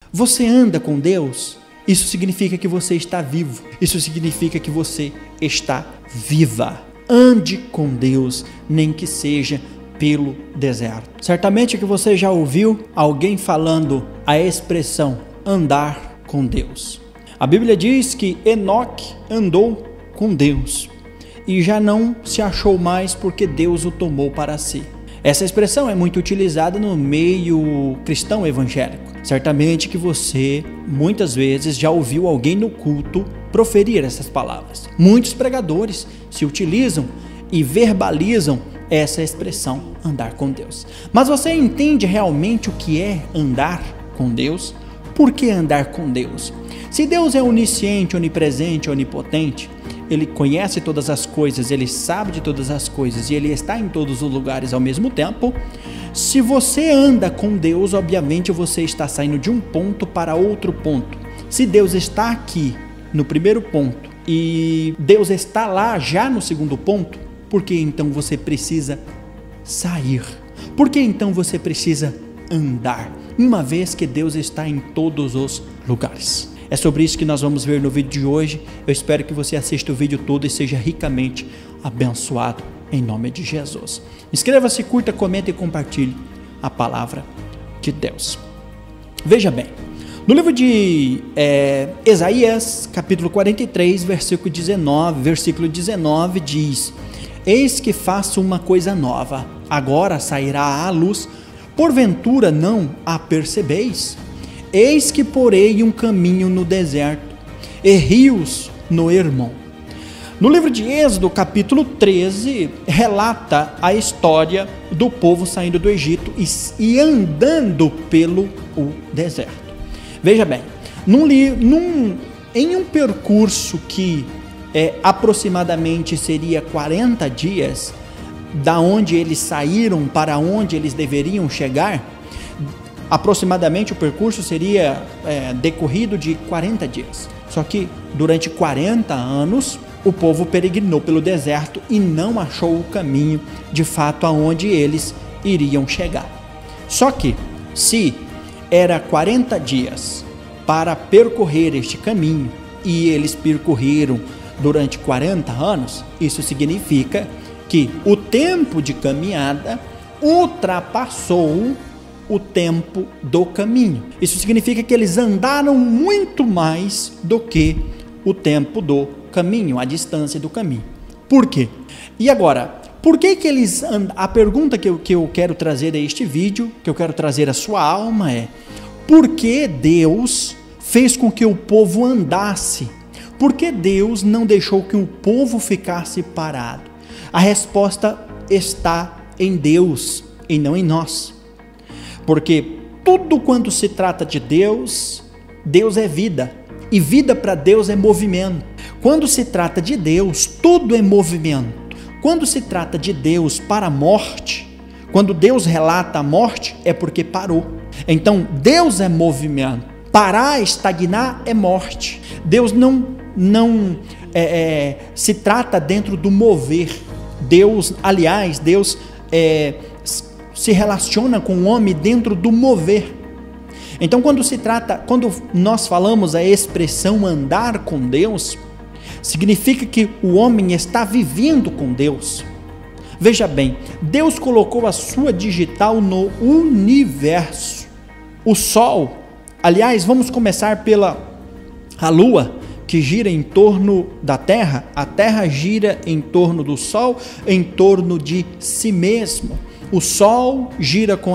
Você anda com Deus? Isso significa que você está vivo. Isso significa que você está viva. Ande com Deus, nem que seja pelo deserto. Certamente que você já ouviu alguém falando a expressão andar com Deus. A Bíblia diz que Enoque andou com Deus e já não se achou mais porque Deus o tomou para si. Essa expressão é muito utilizada no meio cristão evangélico. Certamente que você muitas vezes já ouviu alguém no culto proferir essas palavras. Muitos pregadores se utilizam e verbalizam essa expressão, andar com Deus. Mas você entende realmente o que é andar com Deus? Por que andar com Deus? Se Deus é onisciente, onipresente, onipotente, Ele conhece todas as coisas, Ele sabe de todas as coisas e Ele está em todos os lugares ao mesmo tempo. Se você anda com Deus, obviamente você está saindo de um ponto para outro ponto. Se Deus está aqui no primeiro ponto e Deus está lá já no segundo ponto, por que então você precisa sair? Por que então você precisa andar? Uma vez que Deus está em todos os lugares. É sobre isso que nós vamos ver no vídeo de hoje. Eu espero que você assista o vídeo todo e seja ricamente abençoado em nome de Jesus. Inscreva-se, curta, comente e compartilhe a palavra de Deus. Veja bem, no livro de Isaías, capítulo 43, versículo 19 diz: Eis que faço uma coisa nova, agora sairá à luz, porventura não a percebeis? Eis que porei um caminho no deserto e rios no Hermon. No livro de Êxodo, capítulo 13, relata a história do povo saindo do Egito e andando pelo deserto. Veja bem, em um percurso que aproximadamente seria 40 dias, da onde eles saíram para onde eles deveriam chegar, aproximadamente o percurso seria decorrido de 40 dias. Só que durante 40 anos o povo peregrinou pelo deserto e não achou o caminho de fato aonde eles iriam chegar. Só que se era 40 dias para percorrer este caminho e eles percorreram durante 40 anos, isso significa que o tempo de caminhada ultrapassou o tempo do caminho. Isso significa que eles andaram muito mais do que o tempo do caminho, a distância do caminho. Por quê? E agora, por que eles andam? A pergunta que eu quero trazer a este vídeo, que eu quero trazer à sua alma é: por que Deus fez com que o povo andasse? Por que Deus não deixou que o povo ficasse parado? A resposta está em Deus e não em nós. Porque tudo quanto se trata de Deus, Deus é vida. E vida para Deus é movimento. Quando se trata de Deus, tudo é movimento. Quando se trata de Deus para a morte, quando Deus relata a morte, é porque parou. Então, Deus é movimento. Parar, estagnar é morte. Deus não se trata dentro do mover. Deus se relaciona com o homem dentro do mover. Então, quando nós falamos a expressão andar com Deus, significa que o homem está vivendo com Deus. Veja bem, Deus colocou a sua digital no universo. O Sol, aliás, vamos começar pela Lua, que gira em torno da Terra. A Terra gira em torno do Sol, em torno de si mesmo. O Sol gira com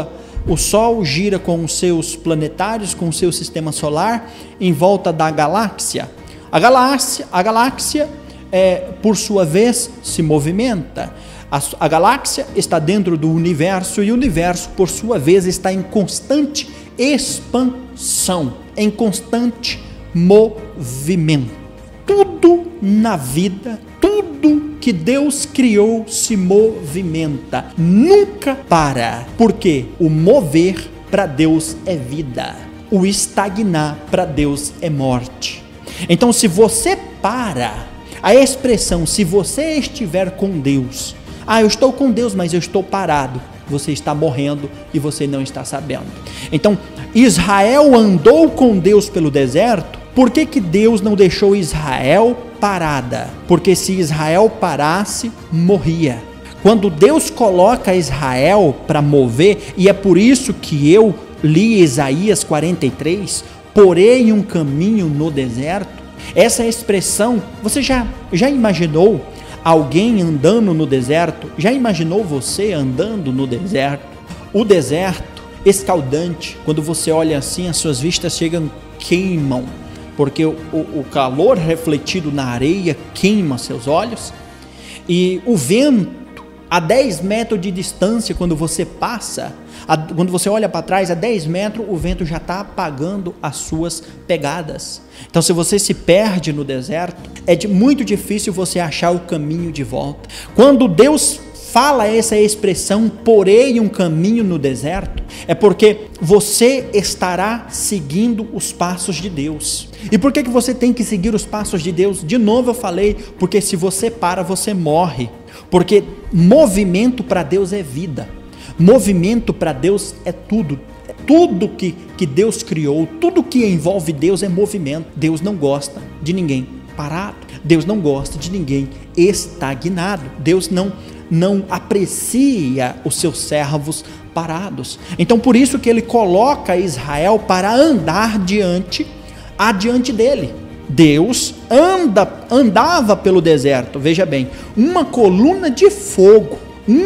os seus planetários, com o seu sistema solar, em volta da galáxia. A galáxia por sua vez, se movimenta. A galáxia está dentro do universo e o universo, por sua vez, está em constante expansão, em constante movimento. Tudo na vida, tudo que Deus criou se movimenta, nunca para, porque o mover para Deus é vida, o estagnar para Deus é morte. Então, se você para, a expressão "se você estiver com Deus", eu estou com Deus, mas eu estou parado, você está morrendo e você não está sabendo. Então, Israel andou com Deus pelo deserto. Por que Deus não deixou Israel parada? Porque se Israel parasse, morria. Quando Deus coloca Israel para mover, e é por isso que eu li Isaías 43, porém um caminho no deserto, essa expressão, você já imaginou alguém andando no deserto? Já imaginou você andando no deserto? O deserto escaldante, quando você olha assim, as suas vistas queimam, porque o calor refletido na areia queima seus olhos, e o vento a 10 metros de distância, quando você passa, quando você olha para trás, a 10 metros, o vento já está apagando as suas pegadas. Então, se você se perde no deserto, é muito difícil você achar o caminho de volta. Quando Deus fala essa expressão, porém um caminho no deserto, é porque você estará seguindo os passos de Deus. E por que você tem que seguir os passos de Deus? De novo eu falei, porque se você para, você morre. Porque movimento para Deus é vida. Movimento para Deus é tudo. Tudo que Deus criou, tudo que envolve Deus é movimento. Deus não gosta de ninguém parado. Deus não gosta de ninguém estagnado. Deus não aprecia os seus servos parados. Então por isso que ele coloca Israel para andar adiante dele. Deus andava pelo deserto, veja bem, uma coluna de fogo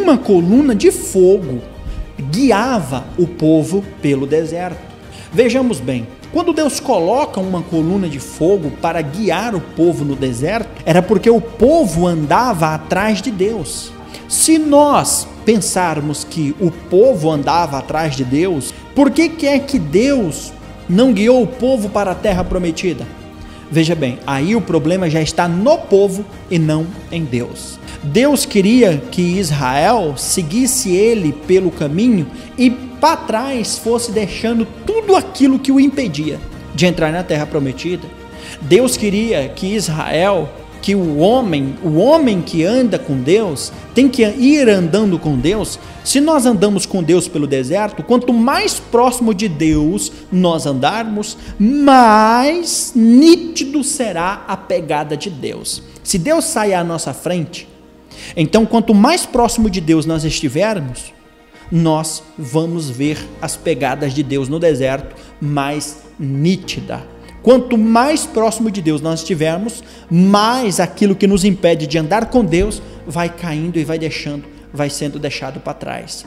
guiava o povo pelo deserto. Vejamos bem, quando Deus coloca uma coluna de fogo para guiar o povo no deserto, era porque o povo andava atrás de Deus. Se nós pensarmos que o povo andava atrás de Deus, por que é que Deus não guiou o povo para a terra prometida? Veja bem, aí o problema já está no povo e não em Deus. Deus queria que Israel seguisse ele pelo caminho e para trás fosse deixando tudo aquilo que o impedia de entrar na terra prometida. Deus queria que Israel, que o homem que anda com Deus, tem que ir andando com Deus. Se nós andamos com Deus pelo deserto, quanto mais próximo de Deus nós andarmos, mais nítido será a pegada de Deus. Se Deus sair à nossa frente, então quanto mais próximo de Deus nós estivermos, nós vamos ver as pegadas de Deus no deserto mais nítida. Quanto mais próximo de Deus nós estivermos, mais aquilo que nos impede de andar com Deus vai caindo e vai sendo deixado para trás.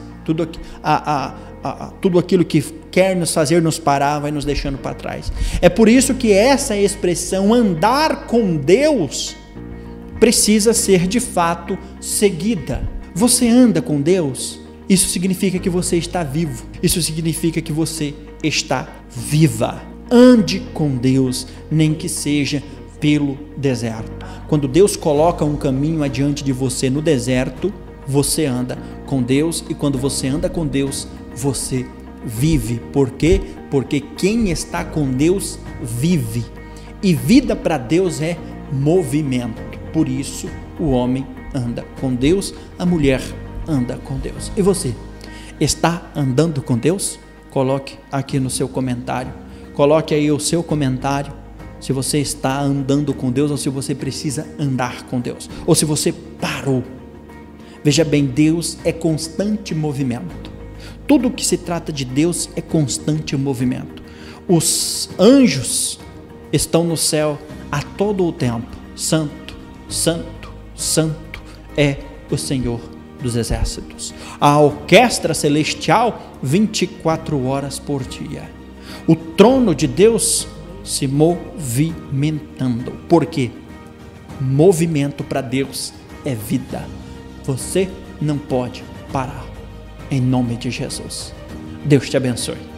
Tudo aquilo que quer nos fazer nos parar vai nos deixando para trás. É por isso que essa expressão andar com Deus precisa ser de fato seguida. Você anda com Deus? Isso significa que você está vivo. Isso significa que você está viva. Ande com Deus, nem que seja pelo deserto. Quando Deus coloca um caminho adiante de você no deserto, você anda com Deus, e quando você anda com Deus, você vive. Por quê? Porque quem está com Deus vive. E vida para Deus é movimento. Por isso o homem anda com Deus, a mulher anda com Deus. E você, está andando com Deus? Coloque aqui no seu comentário. Coloque aí o seu comentário, se você está andando com Deus ou se você precisa andar com Deus, ou se você parou. Veja bem, Deus é constante movimento. Tudo que se trata de Deus é constante movimento. Os anjos estão no céu a todo o tempo. Santo, santo, santo é o Senhor dos exércitos. A orquestra celestial 24 horas por dia. O trono de Deus se movimentando. Por quê? Movimento para Deus é vida. Você não pode parar. Em nome de Jesus. Deus te abençoe.